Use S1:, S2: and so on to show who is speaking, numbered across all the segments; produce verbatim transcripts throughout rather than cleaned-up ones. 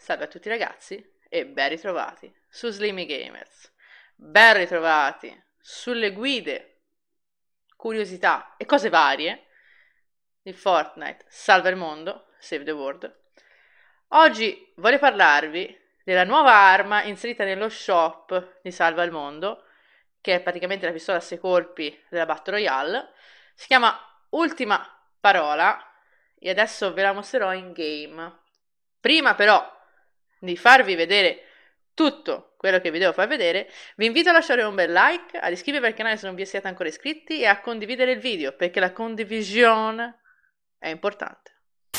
S1: Salve a tutti ragazzi e ben ritrovati su Slimmy Gamers, ben ritrovati sulle guide, curiosità e cose varie di Fortnite Salva il Mondo, Save the World. Oggi voglio parlarvi della nuova arma inserita nello shop di Salva il Mondo, che è praticamente la pistola a sei colpi della Battle Royale. Si chiama Ultima Parola e adesso ve la mostrerò in game. Prima però di farvi vedere tutto quello che vi devo far vedere, vi invito a lasciare un bel like, ad iscrivervi al canale se non vi siete ancora iscritti e a condividere il video, perché la condivisione è importante.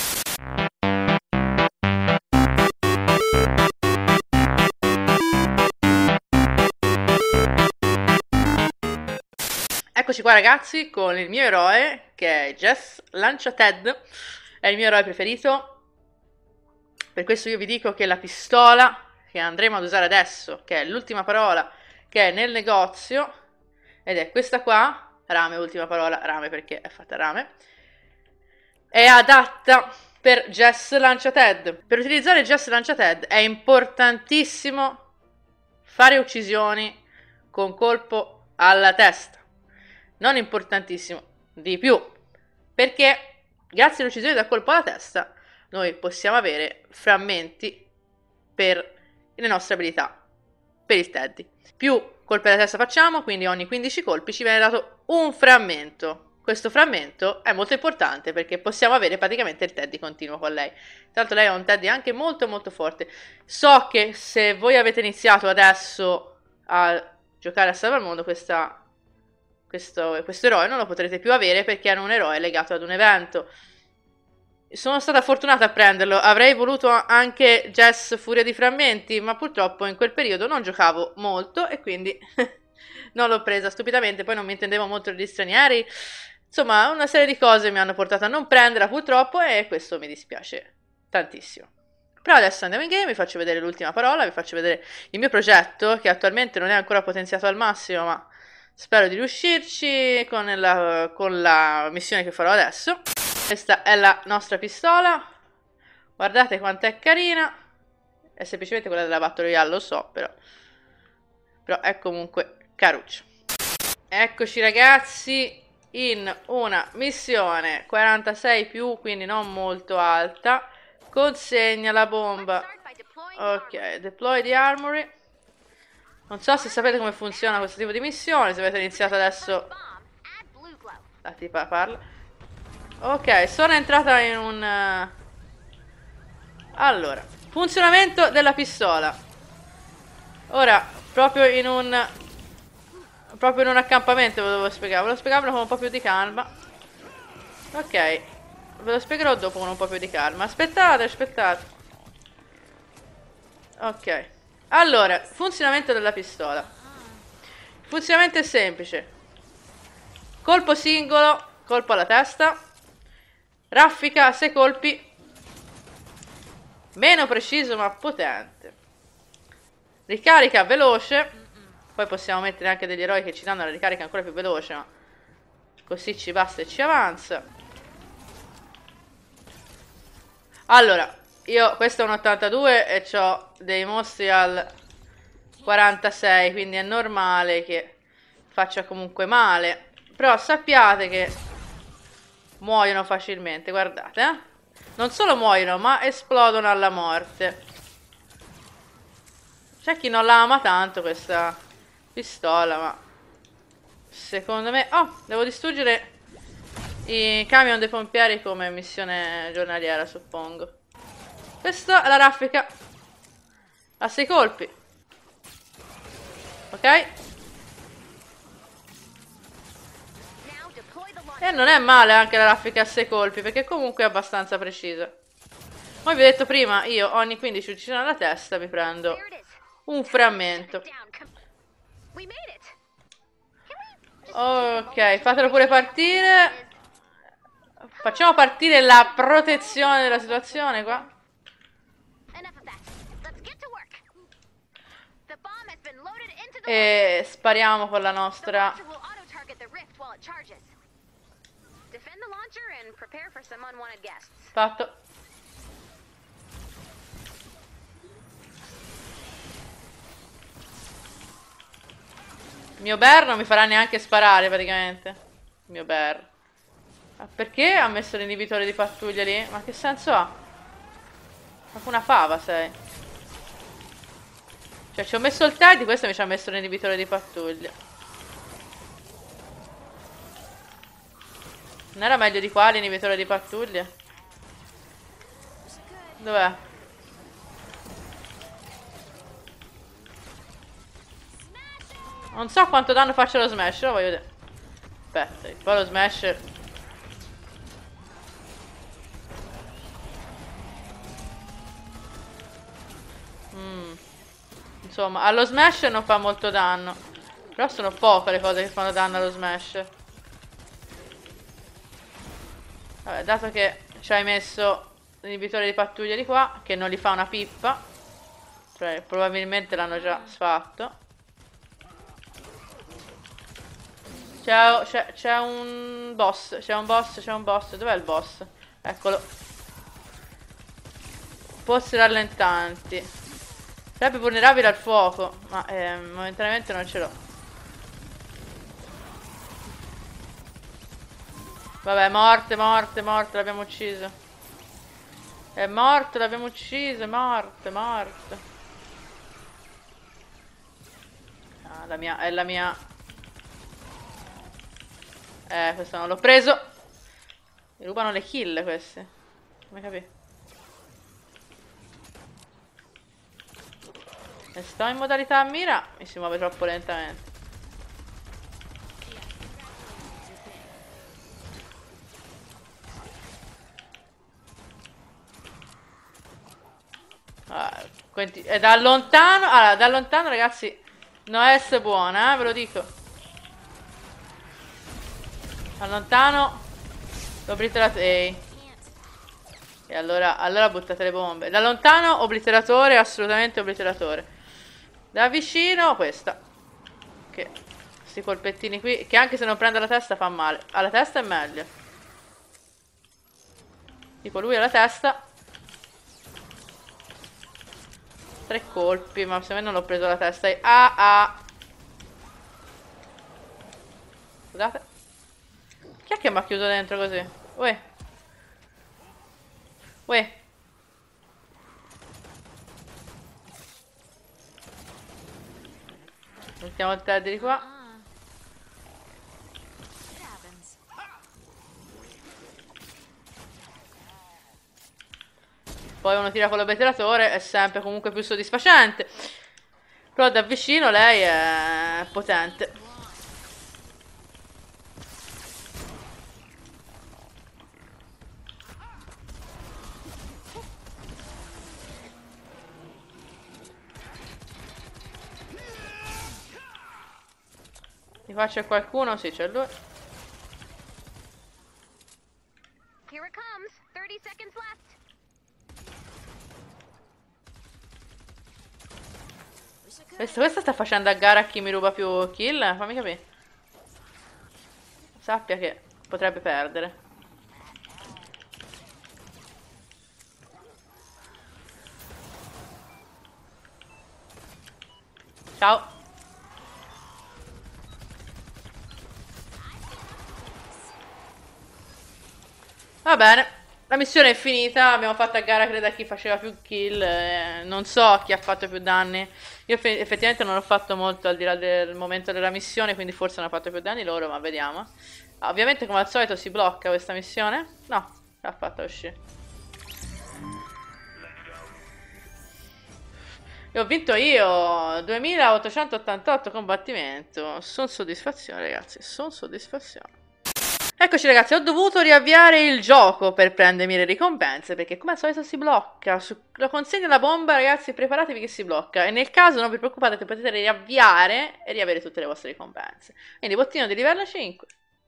S1: Eccoci qua ragazzi con il mio eroe, che è Jess Lanciated, è il mio eroe preferito. Per questo io vi dico che la pistola che andremo ad usare adesso, che è l'ultima parola che è nel negozio, ed è questa qua, rame, ultima parola, rame perché è fatta rame, è adatta per Jess Lanciated. Per utilizzare Jess Lanciated è importantissimo fare uccisioni con colpo alla testa. Non importantissimo, di più, perché grazie all'uccisione da colpo alla testa noi possiamo avere frammenti per le nostre abilità, per il Teddy. Più colpi alla testa facciamo, quindi ogni quindici colpi ci viene dato un frammento. Questo frammento è molto importante perché possiamo avere praticamente il Teddy continuo con lei. Tra l'altro lei ha un Teddy anche molto molto forte. So che se voi avete iniziato adesso a giocare a Salva il Mondo, questa, questo, questo eroe non lo potrete più avere perché era un eroe legato ad un evento. Sono stata fortunata a prenderlo, avrei voluto anche Jess Furia di Frammenti, ma purtroppo in quel periodo non giocavo molto e quindi non l'ho presa stupidamente, poi non mi intendevo molto degli stranieri, insomma una serie di cose mi hanno portato a non prenderla purtroppo e questo mi dispiace tantissimo. Però adesso andiamo in game, vi faccio vedere l'ultima parola, vi faccio vedere il mio progetto che attualmente non è ancora potenziato al massimo, ma spero di riuscirci con la, con la missione che farò adesso. Questa è la nostra pistola, guardate quanto è carina, è semplicemente quella della Battle Royale, lo so, però, però è comunque caruccia. Eccoci ragazzi in una missione quarantasei più, quindi non molto alta, consegna la bomba, ok, deploy the armory. Non so se sapete come funziona questo tipo di missione, se avete iniziato adesso, la tipa parla. Ok, sono entrata in un... Allora, funzionamento della pistola. Ora, proprio in un... Proprio in un accampamento ve lo devo spiegare. Ve lo spiegherò con un po' più di calma. Ok, ve lo spiegherò dopo con un po' più di calma. Aspettate, aspettate. Ok. Allora, funzionamento della pistola. Il funzionamento è semplice. Colpo singolo, colpo alla testa. Raffica a sei colpi, meno preciso ma potente. Ricarica veloce, poi possiamo mettere anche degli eroi che ci danno la ricarica ancora più veloce, ma così ci basta e ci avanza. Allora, io questo è un ottantadue e ho dei mostri al quarantasei, quindi è normale che faccia comunque male, però sappiate che muoiono facilmente, guardate, eh? Non solo muoiono, ma esplodono alla morte. C'è chi non la ama tanto questa pistola, ma secondo me... Oh, devo distruggere i camion dei pompieri come missione giornaliera, suppongo. Questa è la raffica a sei colpi. Ok? E non è male anche la raffica a sei colpi, perché comunque è abbastanza precisa. Come vi ho detto prima, io ogni quindici uccisioni alla testa mi prendo un frammento. Ok, fatelo pure partire. Facciamo partire la protezione della situazione qua. E spariamo con la nostra... Fatto. Il mio bear non mi farà neanche sparare praticamente. Il mio bear. Ma perché ha messo l'inibitore di pattuglia lì? Ma che senso ha? Ma una fava sei. Cioè ci ho messo il tag, questo mi ci ha messo l'inibitore di pattuglia. Non era meglio di qua l'inibitore di pattuglia? Dov'è? Non so quanto danno faccia lo smash, lo voglio vedere. Aspetta, poi lo smash. Mm. Insomma, allo smash non fa molto danno. Però sono poche le cose che fanno danno allo smash. Vabbè, dato che ci hai messo l'inibitore di pattuglia di qua, che non li fa una pippa. Cioè, probabilmente l'hanno già sfatto. C'è un boss, c'è un boss, c'è un boss. Dov'è il boss? Eccolo. Posti rallentanti. Sarebbe vulnerabile al fuoco, ma eh, momentaneamente non ce l'ho. Vabbè, morte, morte, morte, l'abbiamo ucciso. È morto, l'abbiamo ucciso, è morto, è morto. Ah, la mia, è la mia... Eh, questo non l'ho preso. Mi rubano le kill questi. Come capì? E sto in modalità mira, mi si muove troppo lentamente. Ah, e da lontano, allora, da lontano ragazzi, non è buona, eh, ve lo dico. Da lontano, obliteratore. Ehi. E allora, allora buttate le bombe. Da lontano, obliteratore, assolutamente obliteratore. Da vicino, questa. Che questi colpettini qui, che anche se non prende la testa fa male. Alla testa è meglio. Tipo lui alla testa. Tre colpi, ma se me non l'ho preso la testa. Ah ah. Scusate. Chi è che mi ha chiuso dentro così? Uè. Uè. Mettiamo il Ted di qua. Poi uno tira con l'obliteratore, è sempre comunque più soddisfacente. Però da vicino lei è potente. Di qua c'è qualcuno? Sì, c'è lui.
S2: Here it comes. thirty seconds left.
S1: Questo, questo sta facendo a gara a chi mi ruba più kill? Fammi capire. Sappia che potrebbe perdere. Ciao. Va bene. La missione è finita, abbiamo fatto a gara credo a chi faceva più kill, eh, non so chi ha fatto più danni. Io effettivamente non ho fatto molto al di là del momento della missione, quindi forse hanno fatto più danni loro, ma vediamo. Ah, ovviamente come al solito si blocca questa missione. No, l'ha fatta uscire. E ho vinto io, duemilaottocentottantotto combattimento. Sono soddisfazione ragazzi, sono soddisfazione. Eccoci ragazzi, ho dovuto riavviare il gioco per prendermi le ricompense, perché come al solito si blocca. Su, lo consegna la bomba, ragazzi, preparatevi che si blocca. E nel caso non vi preoccupate, potete riavviare e riavere tutte le vostre ricompense. Quindi bottino di livello cinque.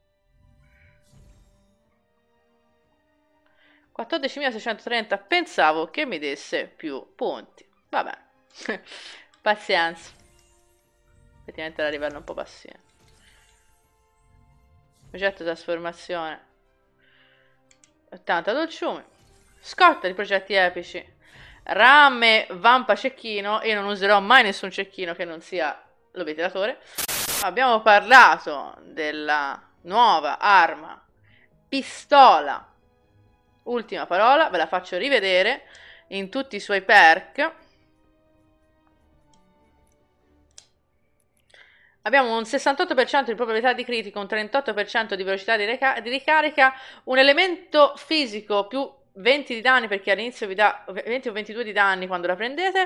S1: quattordicimilaseicentotrenta, pensavo che mi desse più punti. Vabbè, pazienza. Effettivamente era livello un po' passivo. Progetto trasformazione ottanta dolciumi. Scorta di progetti epici. Rame vampa cecchino. Io non userò mai nessun cecchino che non sia l'obliteratore. abbiamo parlato della nuova arma pistola. Ultima parola, ve la faccio rivedere in tutti i suoi perk. Abbiamo un sessantotto per cento di probabilità di critico, un trentotto per cento di velocità di, di ricarica, un elemento fisico più venti di danni perché all'inizio vi dà venti o ventidue di danni quando la prendete,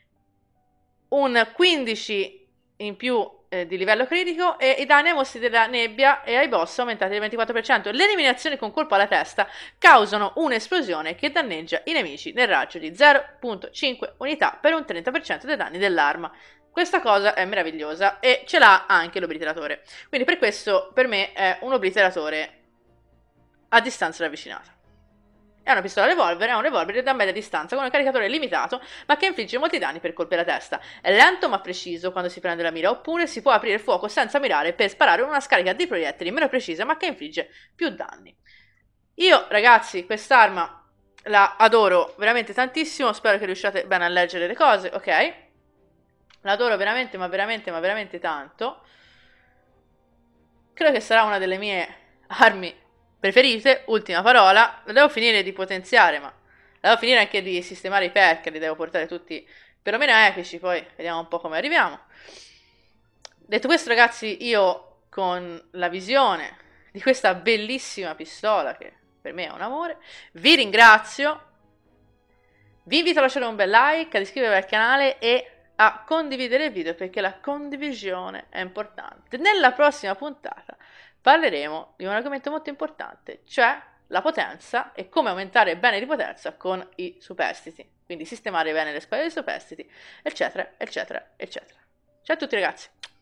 S1: un quindici in più eh, di livello critico e i danni ai mostri della nebbia e ai boss aumentati del ventiquattro per cento. Le eliminazioni con colpo alla testa causano un'esplosione che danneggia i nemici nel raggio di zero virgola cinque unità per un trenta per cento dei danni dell'arma. Questa cosa è meravigliosa e ce l'ha anche l'obliteratore. Quindi per questo per me è un obliteratore a distanza ravvicinata. È una pistola revolver, è un revolver da media distanza con un caricatore limitato ma che infligge molti danni per colpi alla testa. È lento ma preciso quando si prende la mira, oppure si può aprire il fuoco senza mirare per sparare una scarica di proiettili meno precisa ma che infligge più danni. Io ragazzi quest'arma la adoro veramente tantissimo, spero che riusciate bene a leggere le cose, ok? La adoro veramente, ma veramente, ma veramente tanto. Credo che sarà una delle mie armi preferite. Ultima parola. La devo finire di potenziare, ma la devo finire anche di sistemare i perk. Li devo portare tutti perlomeno epici. Poi vediamo un po' come arriviamo. Detto questo, ragazzi, io con la visione di questa bellissima pistola, che per me è un amore, vi ringrazio. Vi invito a lasciare un bel like, ad iscrivervi al canale e a condividere il video perché la condivisione è importante. Nella prossima puntata parleremo di un argomento molto importante, cioè la potenza e come aumentare bene di potenza con i superstiti, quindi sistemare bene le spade dei superstiti, eccetera, eccetera, eccetera. Ciao a tutti ragazzi!